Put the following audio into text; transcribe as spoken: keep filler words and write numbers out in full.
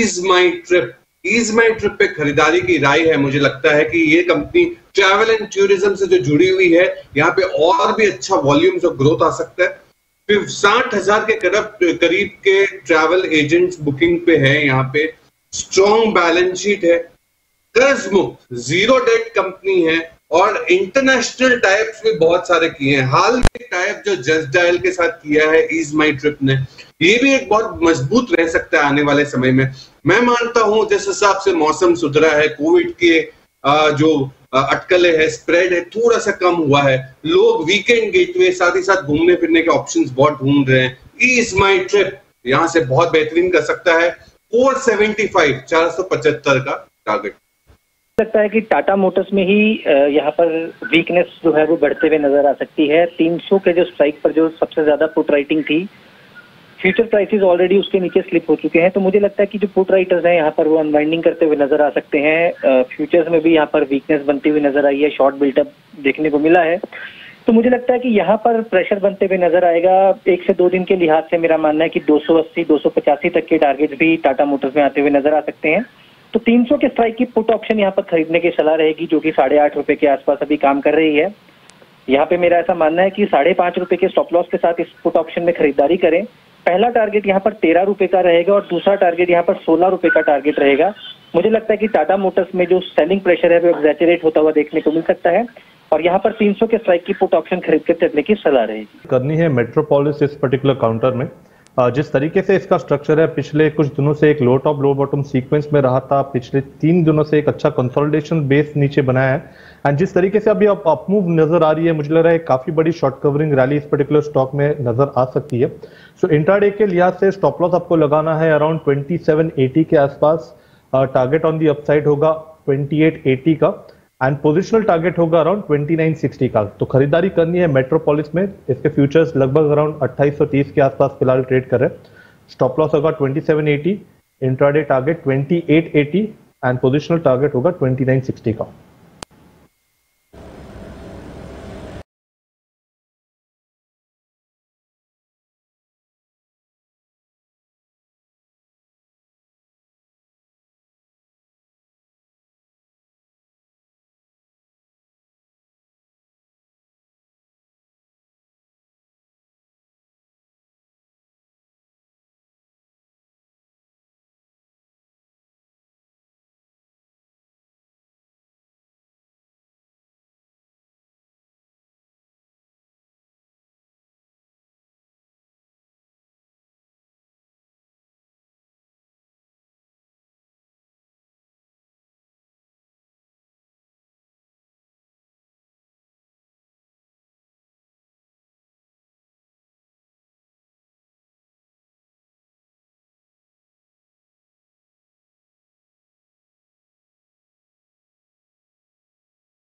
Ease My Trip. Ease My Trip पे खरीदारी की राय है। मुझे लगता है कि ये कंपनी ट्रैवल एंड टूरिज्म से जो जुड़ी हुई है, यहाँ पे और भी अच्छा वॉल्यूम्स और ग्रोथ आ सकता है। फिर साठ हजार के करीब करीब के ट्रैवल एजेंट्स बुकिंग पे है। यहाँ पे स्ट्रॉन्ग बैलेंस शीट है, कर्ज मुक्त जीरो डेट कंपनी है और इंटरनेशनल टाइप्स भी बहुत सारे किए हैं। हाल में टाइप जो जस्ट डायल के साथ किया है ईज माई ट्रिप ने, ये भी एक बहुत मजबूत रह सकता है आने वाले समय में। मैं मानता हूं जिस हिसाब से मौसम सुधरा है, कोविड के जो अटकलें है, स्प्रेड है, थोड़ा सा कम हुआ है, लोग वीकेंड गेटवे साथ ही साथ घूमने फिरने के ऑप्शंस बहुत ढूंढ रहे हैं। ईज माई ट्रिप यहां से बहुत बेहतरीन कर सकता है। चार सौ पचहत्तर चार सौ पचहत्तर का टारगेट लगता है कि टाटा मोटर्स में ही यहाँ पर वीकनेस जो है वो बढ़ते हुए नजर आ सकती है। तीन सौ के जो स्ट्राइक पर जो सबसे ज्यादा पुट राइटिंग थी, फ्यूचर प्राइसेस ऑलरेडी उसके नीचे स्लिप हो चुके हैं। तो मुझे लगता है कि जो पुट राइटर्स हैं यहाँ पर वो अनवाइंडिंग करते हुए नजर आ सकते हैं। फ्यूचर्स में भी यहाँ पर वीकनेस बनती हुई नजर आई है, शॉर्ट बिल्टअप देखने को मिला है। तो मुझे लगता है कि यहाँ पर प्रेशर बनते हुए नजर आएगा। एक से दो दिन के लिहाज से मेरा मानना है कि दो सौ अस्सी दो सौ पचासी तक के टारगेट भी टाटा मोटर्स में आते हुए नजर आ सकते हैं। तो तीन सौ के स्ट्राइक की पुट ऑप्शन यहाँ पर खरीदने की सलाह रहेगी, जो कि साढ़े आठ रुपए के आसपास अभी काम कर रही है। यहाँ पे मेरा ऐसा मानना है कि साढ़े पांच रुपए के स्टॉप लॉस के साथ इस पुट ऑप्शन में खरीदारी करें। पहला टारगेट यहाँ पर तेरह रुपए का रहेगा और दूसरा टारगेट यहाँ पर सोलह रुपए का टारगेट रहेगा। मुझे लगता है कि टाटा मोटर्स में जो सेलिंग प्रेशर है वो एग्जैचरेट होता हुआ देखने को मिल सकता है और यहाँ पर तीन सौ के स्ट्राइक की पुट ऑप्शन खरीद कर चलने की सलाह रहेगी। करनी है मेट्रोपोलिस इस पर्टिकुलर काउंटर में। जिस तरीके से इसका स्ट्रक्चर है, पिछले कुछ दिनों से एक low top low bottom sequence में रहा था, पिछले तीन दिनों से एक अच्छा कंसोलिडेशन बेस नीचे बनाया है एंड जिस तरीके से अभी अब अप मूव नजर आ रही है, मुझे लग रहा है काफी बड़ी शॉर्ट कवरिंग रैली इस पर्टिकुलर स्टॉक में नजर आ सकती है। सो इंट्राडे के लिहाज से स्टॉप लॉस आपको लगाना है अराउंड ट्वेंटी सेवन एटी के आसपास, टारगेट ऑन दी अपसाइड होगा ट्वेंटी एट एटी का एंड पोजिशनल टारगेट होगा अराउंड ट्वेंटी नाइन सिक्सटी का। तो खरीदारी करनी है मेट्रोपोलिस में। इसके फ्यूचर्स लगभग अराउंड अट्ठाईस सौ तीस के आसपास फिलहाल ट्रेड कर रहे हैं। स्टॉप लॉस होगा twenty seven eighty, intraday target twenty eight eighty and positional target होगा ट्वेंटी नाइन सिक्सटी का।